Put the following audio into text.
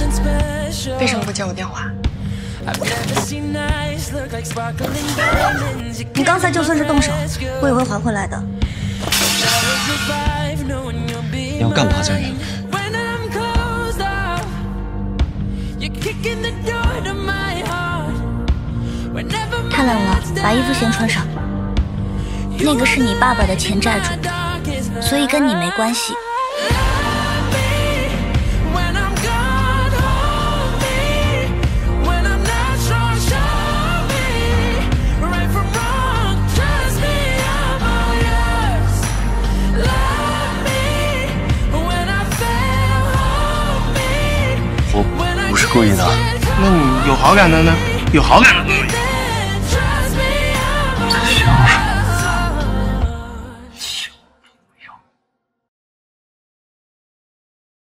为什么不接我电话？ 你刚才就算是动手，我也会还回来的。 你要干嘛，佳云？ 太冷了，把衣服先穿上。那个是你爸爸的钱债主，所以跟你没关系。 我不是故意的。 那你有好感的呢？有好感的。